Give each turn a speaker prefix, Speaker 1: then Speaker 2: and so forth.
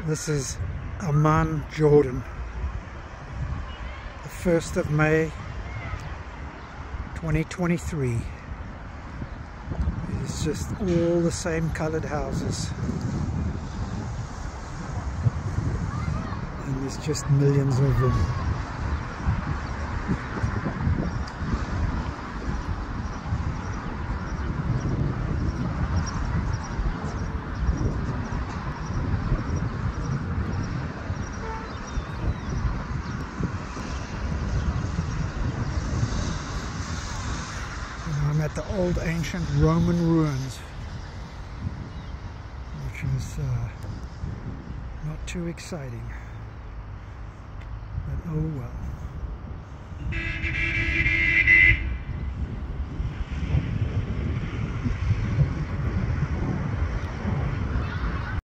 Speaker 1: This is Amman, Jordan. The 1st of May 2023. It's just all the same colored houses. And there's just millions of them. I'm at the old ancient Roman ruins, which is not too exciting, but oh well.